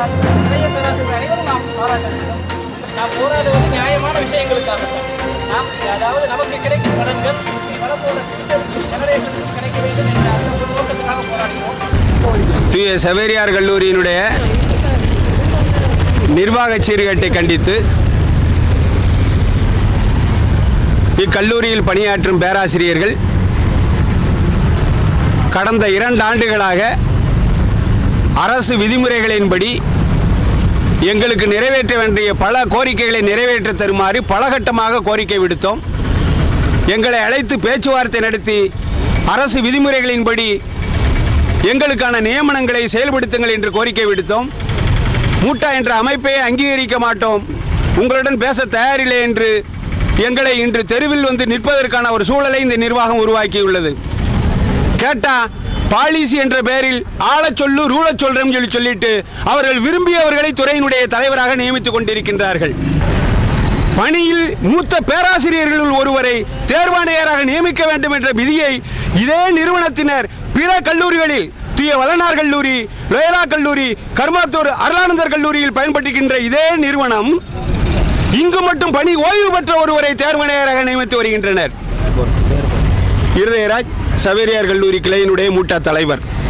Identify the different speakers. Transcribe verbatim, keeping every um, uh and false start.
Speaker 1: இளைய பேராசிரியர் அனைவரும் நாம் பாராட்ட வேண்டும். நாம் போராடுவது நியாயமான விஷயங்களுக்காக. நாம் அதாவது நமக்கு கிடைக்கும் பலன்கள் வளப்போட ஜெனரேஷனுக்கு கிடைக்க வேண்டும் என்ற அந்த ஒரு நோக்கத்துக்காக போராடினோம்.
Speaker 2: தூய சவேரியார் கல்லூரியினுடைய நிர்வாக சீர்கேட்டை கண்டித்து இக்கல்லூரியில் பணியாற்றும் பேராசிரியர்கள் கடந்த இரண்டு ஆண்டுகளாக அரசு விதிமுறைகளின்படி எங்களுக்கு நிறைவேற்ற வேண்டிய பல கோரிக்கைகளை நிறைவேற்ற தருமாறு பலகட்டமாக கோரிக்கை விடுத்தோம். எங்களை அழைத்து பேச்சுவார்த்தை நடத்தி அரசு விதிமுறைகளின்படி எங்களுக்கான நியமனங்களை செயல்படுத்துங்கள் என்று கோரிக்கை விடுத்தோம். மூட்டா என்ற அமைப்பை அங்கீகரிக்க மாட்டோம், உங்களுடன் பேச தயாரில்லை என்று எங்களை இன்று தெருவில் வந்து நிற்பதற்கான ஒரு சூழலை இந்த நிர்வாகம் உருவாக்கியுள்ளது. கேட்டா பாலிசி என்ற பெயரில் ஆளச் சொல்லு ரூழச் சொல்றோம் சொல்லி சொல்லிட்டு அவர்கள் விரும்பியவர்களை துறையினுடைய தலைவராக நியமித்துக் கொண்டிருக்கின்றார்கள். பணியில் மூத்த பேராசிரியர்களுள் ஒருவரை தேர்வாணையராக நியமிக்க வேண்டும் என்ற விதியை இதே நிறுவனத்தினர் பிற கல்லூரிகளில் தூய வளனார் கல்லூரி, லோயலா கல்லூரி, கர்மாத்தூர் அருளானந்தர் கல்லூரியில் பயன்படுத்துகின்ற இதே நிறுவனம் இங்கு மட்டும் பணி ஓய்வு பெற்ற ஒருவரை தேர்வாணையராக நியமித்து வருகின்றனர். இருதயராஜ் சவேரியார் கல்லூரி கிளையினுடைய மூட்ட தலைவர்.